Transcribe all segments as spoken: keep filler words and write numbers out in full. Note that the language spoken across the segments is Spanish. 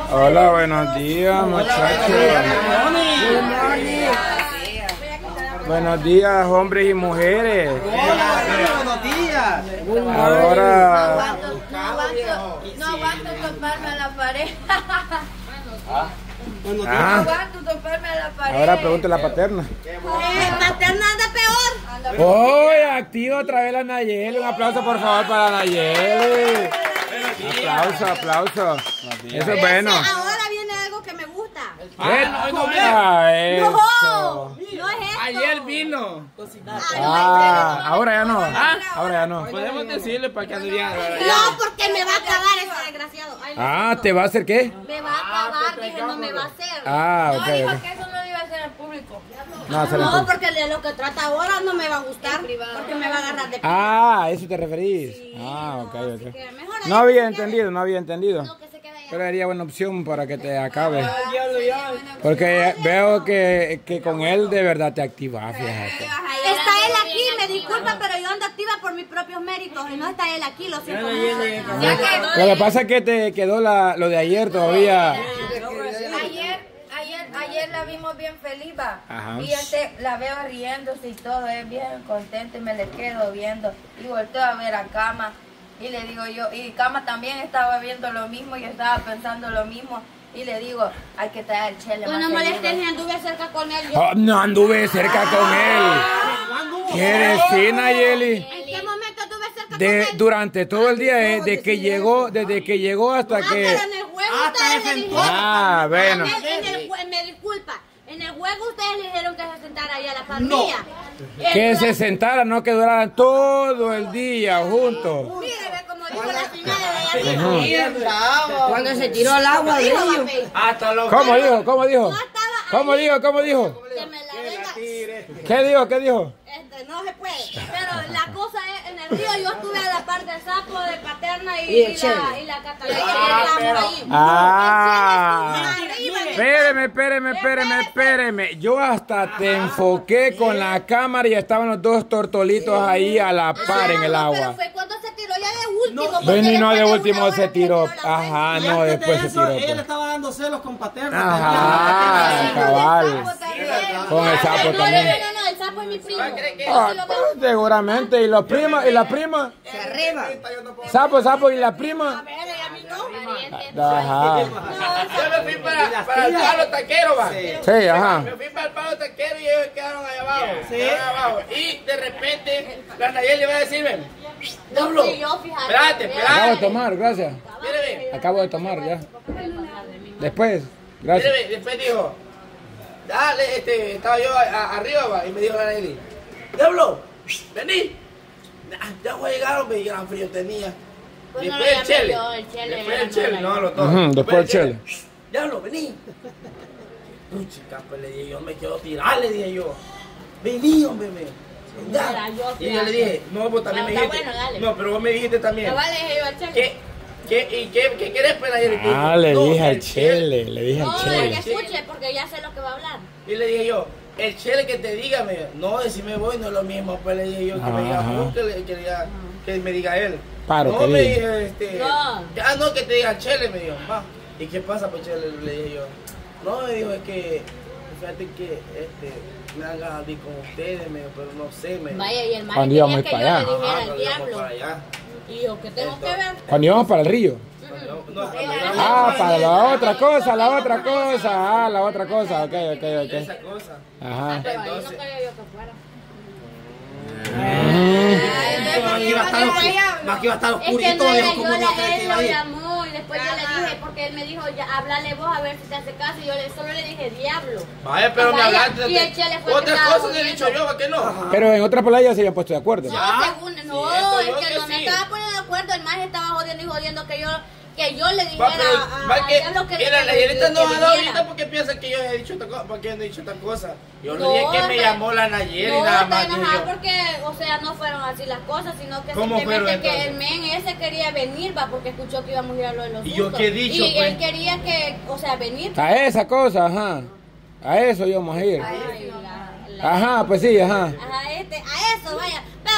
Hola, buenos días, muchachos. Buenos días, hombres y mujeres. Hola, buenos días. Ahora. No aguanto, no aguanto, no aguanto toparme a la pared. Buenos No días. Ah, aguanto toparme a la pared. ahora pregúntale a la paterna. Eh, paterna anda peor. ¡Hoy activa otra vez la Nayeli! Un aplauso por favor para Nayeli. Aplauso, aplauso. Eso es bueno. Ahora viene algo que me gusta. Ah, eso. No, no es esto. Ayer vino. Ah, ahora ya no. Ahora ya no. Podemos decirle para que ande bien. No, porque me va a acabar ese desgraciado. Ay, Ah, ¿te va a hacer qué? me va a acabar, dije, no me va a hacer. Ah, No, ok. dijo ok. que eso no lo iba a hacer en público. No, se le No, fue. porque de lo que trata ahora no me va a gustar. Porque me va a agarrar de Ah, ¿a eso te referís? Ah, ok, Así ok. que mejor ahí No había que se entendido, no había entendido. quede- que se quede allá. Pero sería buena opción para que te acabe. Porque veo que, que con él de verdad te activas, fíjate. Está él aquí, me disculpa, pero yo ando activa por mis propios méritos y no está él aquí, lo siento mucho. Ya que Lo que pasa es que te quedó la, lo de ayer todavía. Ayer, ayer, ayer la vimos bien feliz, va. Ajá. Y este, la veo riéndose y todo, es bien contenta y me le quedo viendo. Y volteo a ver a Cama y le digo yo, y Cama también estaba viendo lo mismo y estaba pensando lo mismo. Y le digo, hay que traer el chele tú más no molestes seguido. ni anduve cerca con él. Yo, Oh, no anduve cerca con él. ¿Qué decir, Nayeli? ¿en qué momento anduve cerca De, con él? durante todo el día, desde que llegó, desde que llegó hasta Ah, que. pero en el juego Ah, ustedes está le sentado. dijeron. Ah, bueno. En el, en el jue- me disculpa. En el juego ustedes le dijeron que se sentara ahí a la par mía. Que El- se sentaran, no que duraran todo el día juntos. Mire, ve como dijo la señora de allá arriba. Cuando se tiró al agua, Dijo, río. papi, Hasta los. ¿Cómo dijo? ¿Cómo dijo? no estaba ¿Cómo ahí, dijo? ¿Cómo dijo? que me la venga. ¿Qué dijo? ¿Qué dijo? Este, no se puede. Pero la cosa es, en el río yo estuve a la par del sapo, de Paterna y, Y el y la, Chele. y la Catalina. y el ahí. Ah. El Chele estuvo arriba. Espéreme, espéreme, espéreme, espéreme. Yo hasta te enfoqué con la cámara y estaban los dos tortolitos ahí a la par en el Pero agua. fue cuando se tiró ya de último. porque Ven y no, después de una último hora se que tiró. la vuelta. Ajá, Y no, antes después de se eso, tiró. ella le pues. estaba dando celos con paterna. Ajá, cabal. Con el sapo No, también. no, no, no, el sapo es mi primo. Ah, pues, seguramente. ¿Y los primos? ¿Y la prima? Arriba. Sapo, sapo, ¿y la prima? A ver, y a mí no. Ajá. Yo me fui para, para el palo taquero, va. Sí, ajá. Me fui para el palo taquero y ellos quedaron allá abajo. Quedaron abajo. Y de repente, la Nayeli va a decirme, Diablo. Sí, yo, fíjate. Espérate, Acabo de espérate. tomar, gracias. Míreme, Acabo de tomar, ya. Después, gracias. míreme. Después dijo, dale, este, estaba yo a- a- arriba, va. Y me dijo la Nayeli, Diablo, vení. Ah, ya voy a llegar, hombre, y gran frío tenía. Pues no, Después ya el chele. me dio el chele, Después ya el no chele, la- no, los dos. Ujú, después el chele. Diablo, vení. Puchica, pues le dije, yo me quiero tirar, le dije yo. Vení, hombre, me. Mira, Ya. yo, Y yo le dije, no, vos también Ah, me está dijiste. bueno, dale. No, pero vos me dijiste también. No vale, yo al chele. ¿Qué, qué, y qué, qué querés, pues, ayer? Ah, le dije al chele, le dije al No, que chele. escuche, porque ya sé lo que va a hablar. Y le dije yo, el chele que te diga, me dijo, no, decime voy, no es lo mismo. Pues le dije yo, que me diga Ajá. vos, que, le- que, diga- que me diga él. Paro, no, que me diga. dije, este. No. Ah, no, que te diga el chele, me dijo, va. ¿Y qué pasa, pues, chele? Le dije yo. No, me dijo, es que, fíjate que, este, me dan ganas de ir con ustedes, me dijo, pero no sé, me dijo. Vaya, y el mal Cuando quería íbamos que para yo allá. le dijera Ajá, al cuando íbamos diablo. para allá. Y yo, ¿qué tengo que ver? Cuando íbamos para el río. No, no, cuando íbamos Ah, para la otra cosa, la otra cosa. Ah, la otra cosa. Ok, ok, ok. esa cosa. Ajá. Pero ahí no Entonces- quería yo que fuera. Aquí iba a estar oscuro- Aquí iba a estar Es que oscurito. no era dijo, yo, ¿cómo no la, crees que él iba a lo ir? llamó y después yo le dije, porque él me dijo, ya, háblale vos a ver si te hace caso. Y yo le, solo le dije, diablo. Vaya, pero me Vaya, hablaste y el chele fue de el que otras estaba cosas, le he dicho jodiendo. yo, ¿para qué no? Pero en otras palabras ya se habían puesto de acuerdo. No, según, no, esto es yo que que no me sí. estaba poniendo de acuerdo. El más estaba jodiendo y jodiendo que yo, que yo le Va, dijera pero, a, va a, que, a diablo que, mira, que- la Nayelita que no ha dado viniera. ahorita porque piensa que yo he dicho otra cosa, porque yo no he dicho otra cosa. Yo No, le dije que me pero- llamó la Nayeli No, nada está más. dije enojada yo. porque, o sea, no fueron así las cosas, sino que ¿Cómo fueron simplemente que entonces? el men ese quería venir, va, porque escuchó que íbamos a ir a lo de los ¿Y yo sustos. qué he dicho, Y pues? él quería que, o sea, venir. A esa cosa, ajá. A eso íbamos a ir. Ay, la- la- Ajá, pues sí, ajá. Ajá, este, a eso, vaya. Pero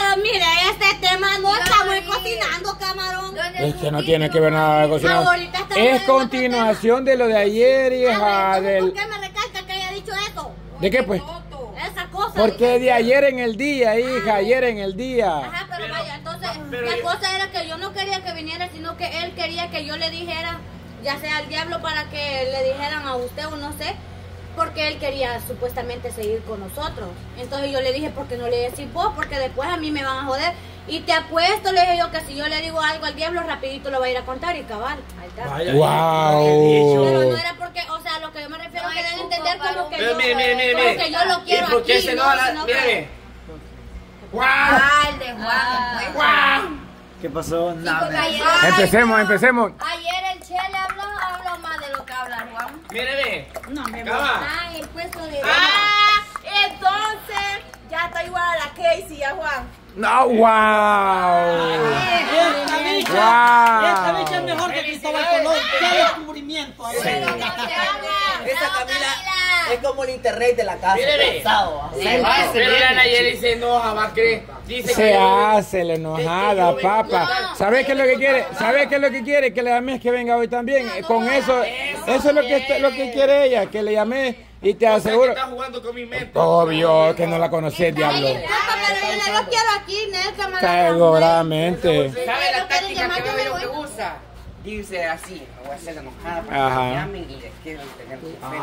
mire, este tema no estamos cocinando, camarón. Es que no tiene que ver nada de cocinar. Ahorita estamos Es en continuación de lo de ayer, hija. ¿Por Del... qué me recalca que haya dicho eso? ¿De qué pues? Esa cosa. Porque de ayer en el día, hija, ayer en el día. Ajá, pero, Pero- vaya, entonces pero la yo- cosa era que yo no quería que viniera, sino que él quería que yo le dijera, ya sea al diablo para que le dijeran a usted o no sé, porque él quería supuestamente seguir con nosotros. Entonces yo le dije, ¿por qué no le decís vos? Porque después a mí me van a joder. Y te apuesto, le dije yo, que si yo le digo algo al diablo, rapidito lo va a ir a contar y cabal. Ahí está. Vaya, Wow. Pero no era porque, o sea, lo que yo me refiero No es que hay deben culpa entender para como un- que Pero yo, mire, mire, mire, como mire. que yo lo quiero ¿Y por qué aquí, se no, enoja la- sino que- mire, ¡guau! Ah, el de Juan. pues. ¡Guau! ¿Qué pasó? Sí, Nada. porque ayer, Empecemos, empecemos. ayer el Chele habló, habló más de lo que habla Juan. Mire, ve. No, me Cama. Ay, el puesto de... Ah, entonces ya está igual a la Casey, a Juan. No, wow. Esta bicha, Wow. esta bicha es mejor que Cristóbal Colón. ¡Qué descubrimiento! ahí. Pero no se haga. Esa No, Camila es como el internet de la casa. Mire, ve. pesado, así. Se va, pero la Nayeli se enoja, va a creer. Dice Se que hace la enojada, papá. ¿Sabes qué es lo que quiere? ¿Sabes qué es lo que quiere? Que le llames que venga hoy también. Con eso, eso es lo que, está- lo que quiere ella, que le llame y te O sea, que aseguro. está jugando con mi mente. Obvio que no la conoces, diablo. Disculpa, pero yo no lo quiero aquí, Nelka, mala Seguramente. ¿Sabe la Pero táctica quiere que llamar, veo yo yo me que voy. usa? Dice así, me voy a hacer enojada para Ajá. que me llamen y les quiero tener confianza.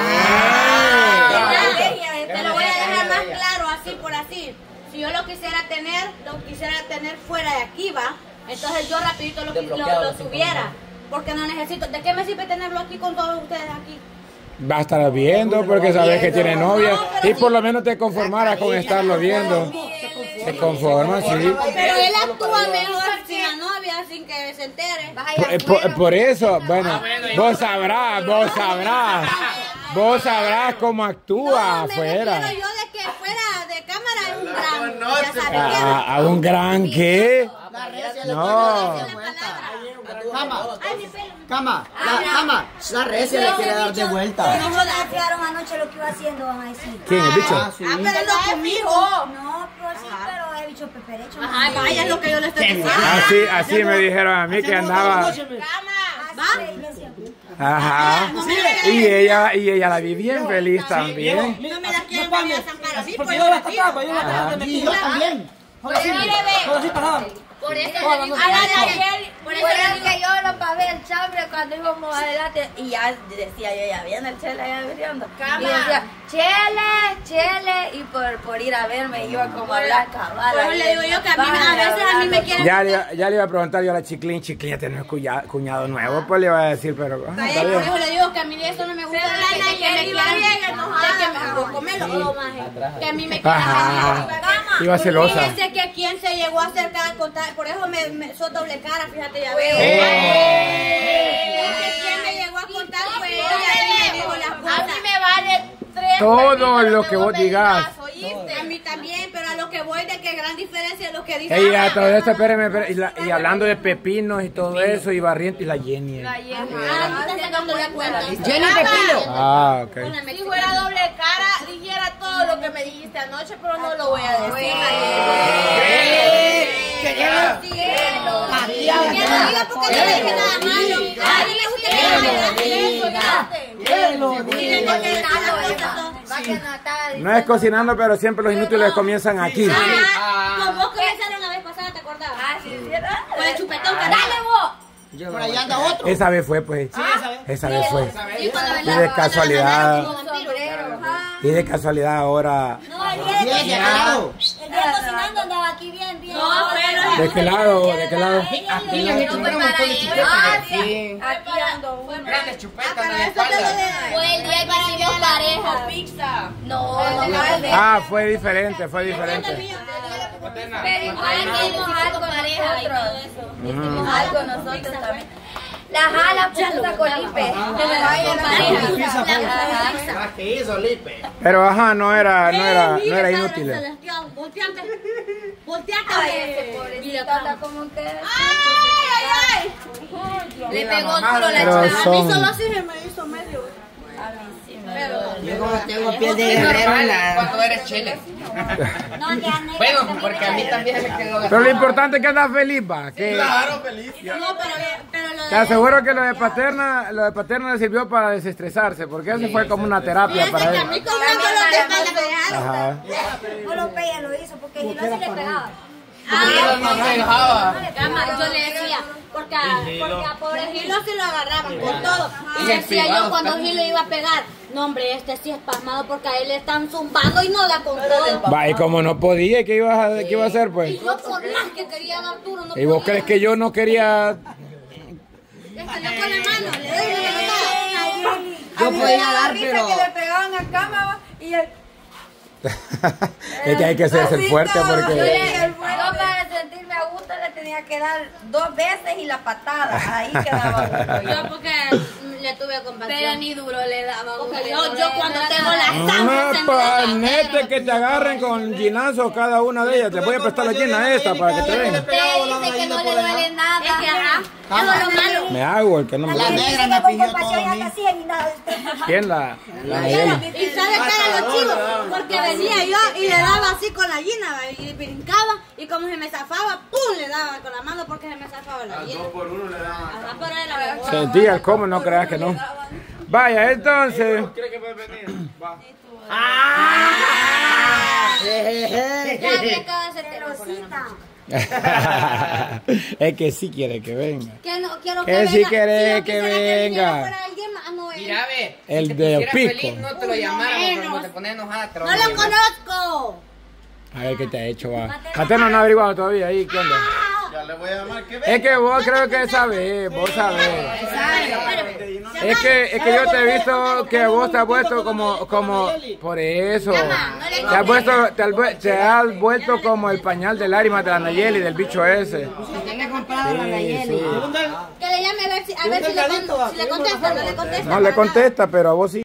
Te lo voy a dejar más claro, así por así. Si yo lo quisiera tener, lo quisiera tener fuera de aquí, va. Entonces yo rapidito lo, lo, lo subiera. Porque no necesito. ¿De qué me sirve tenerlo aquí con todos ustedes aquí? Va a estar viendo porque sabes que tiene novia y por lo menos te conformaras con estarlo viendo. Se conforma, sí. Pero él actúa mejor sin la novia, sin que se entere. Por, por- por eso, bueno, vos sabrás, vos sabrás. Vos sabrás cómo actúa No, me afuera. refiero yo de que fuera de cámara es un gran. No, Ya sabes A, a un gran qué. No. Cama, Ay, mi pelo. cama, la, cama, la recia le quiere dar de vuelta. No me confiaron anoche lo que iba haciendo, van a decir. ¿Quién, el bicho? Ah, sí. Ah, pero lo conmigo. No, pero sí, pero he dicho peperecho. Ay, vaya, es lo que yo le estoy diciendo. Así, así me dijeron a mí que andaba. Ajá. Y ella, y ella la vi bien feliz también. No me la quieren venir a zampar a mí, Porque pues yo yo la la tiro. trataba, yo la trataba de meter. Yo también. Joder, sí, joder, sí, pasaba. Por eso Todas le digo las a la noches. Nayeli, por eso Por le eso digo que yo lo pagué el chambre cuando íbamos adelante y ya decía yo, ya viene el Chele allá viendo. Y decía, Chele, Chele, y por, por ir a verme iba como a hablar cabal. Por eso le digo yo que a mí a veces a mí me quieren. Ya le, ya le iba a preguntar yo a la Chiclín, Chiclín, ya tenés cuñado, cuñado nuevo, pues le iba a decir, pero ah, Ay, está por bien. eso le digo que a mí eso no me gusta. Pero de la que- de que me Nayeli iba quieran- bien enojada. de que me- comelo, oh, maje. Que a mí me quieran Ajá. venir. Iba celosa. Fíjese que a quien se llegó a acercar a contar, por eso me, me sos doble cara, fíjate, ya veo. ¡Eh! Es que quien me llegó a contar fue ella y me dijo las A mí cosas. me vale tres Todo pepinos lo que que vos vos me digas. ¿oíste? A mí también, pero a lo que voy de que gran diferencia es lo que dice. Ella, todo esto, espérame, espérame, y, la- y hablando de pepinos y todo eso, y barriento, y la Jenny. La Jenny. Ah, no estás sacando la cuenta. Jenny Pepino. Ah, ok. Si fuera doble cara, dijera todo lo que me dijiste anoche, pero no lo voy a decir. Que no diga porque no le dije nada malo. A mí me gusta que no me Miren lo que está la cosa son. Va que no está No es cocinando, pero siempre los inútiles comienzan aquí. Ah, con vos comenzaron la vez pasada, ¿te acordás? Ah, sí, sí, ¿verdad? Con el chupetón que Dale vos. Por allá anda otro. Esa vez fue, pues. Esa vez fue. Sí, cuando Y de casualidad, como vampiro. y de casualidad ahora. No, el día de Bien, ya claro. el día cocinando andaba aquí bien, bien. No, pero- ¿De qué lado? ¿De qué lado? Niña, me chuparon un montón de chupetas. Ah, Sí. sí. Aquí ando uno. Grandes chupetas en la Eso te lo espalda. de... Fue el día que hicimos pareja. Pizza. No, no, no. Ah, fue diferente, fue diferente. Pero igual hicimos algo pareja y todo eso. Hicimos algo nosotros también. La jala puta con Lipe. Vaya pareja. Más que hizo Lipe. Pero ajá, no era, no era, no era inútil. Celestial, volteate. Volteate. Ay, ese pobrecito anda como que... Ay, Le pegó duro la Pero chava. A mí son- solo así se me hizo medio. A mí sí me duele. Yo como tengo piel de guerrero en la... Cuando eres chile. No, que ande- Bueno, porque a mí también me quedó Pero lo importante es que andas feliz, va. Que Claro, feliz. No, pero, pero lo de... te aseguro que lo de Paterna, lo de Paterna le sirvió para desestresarse, porque eso fue como una terapia Fíjate para que a él. mí cobrando lo que me dejaron. Ajá. No lo pega, lo hizo porque si no se le pegaba. Gilo no me dejaba. Cama, yo le decía, porque a, porque a pobre Gilo sí lo agarraban con todo. Y Y le en decía privado yo cuando también. Gilo iba a pegar, no hombre, este sí es pasmado porque a él le están zumbando y no da con todo. Va, y como no podía, ¿qué ibas a, qué iba a hacer, pues? Y yo por más que quería a Arturo, no ¿Y vos podía. crees que yo no quería? Le salió con la mano, le doy una patada. Yo podía dar, risa pero- que le pegaban a cama va, y el Es que hay que hacerse el fuerte Yo, porque... le- yo para sentirme a gusto le tenía que dar dos veces y la patada. Ahí quedaba gusto yo. Yo porque le tuve compasión. Pero ni duro le daba uno. Porque yo, yo cuando tengo la sangre Una se me panete que te agarren con ginazo cada una de ellas. Te voy a prestar la gina esta para que te den. Usted dice que no le duele nada. Es que ajá, eso es lo malo. Me hago el que no me La duele. negra me con compasión y hasta siguen y nada. ¿Quién la? La Nayeli. ¿Y sabes qué era lo chivo? Porque venía yo y le daba así con la gallina ¿va? Y brincaba y como se me zafaba, ¡pum! Le daba con la mano porque se me zafaba la gallina. Dos por uno le daban. Ajá, pero era mejor. Sentía el cómo, no creas que no. Vaya, entonces. ¿Cree que puede venir? Va. Ya me acaba de hacer Rosita. Es que sí quiere que venga. Que no quiero que Que venga. sí quiere Si yo que quisiera venga. viniera fuera alguien más, no venga. Mira, ve. El si te de pusieras pico. feliz, no te lo llamáramos, pero cuando te pones enojada, te lo No vamos a lo llamar. conozco. A ver qué te ha hecho, va. Catena no ha averiguado todavía ahí, ¿qué onda? Ya le voy a llamar que venga. Es que vos creo que sabés, vos sabés. Es que, es que yo te he visto que vos te has vuelto como, como, por eso. Te has vuelto, te has, vuel- te has vuelto como el pañal de lágrimas de la Nayeli, del bicho ese. Tiene comprado la Sí, Nayeli. sí. Que le llame a ver si, a ver si le, con- si le contesta, no le contesta. No le contesta, pero a vos sí.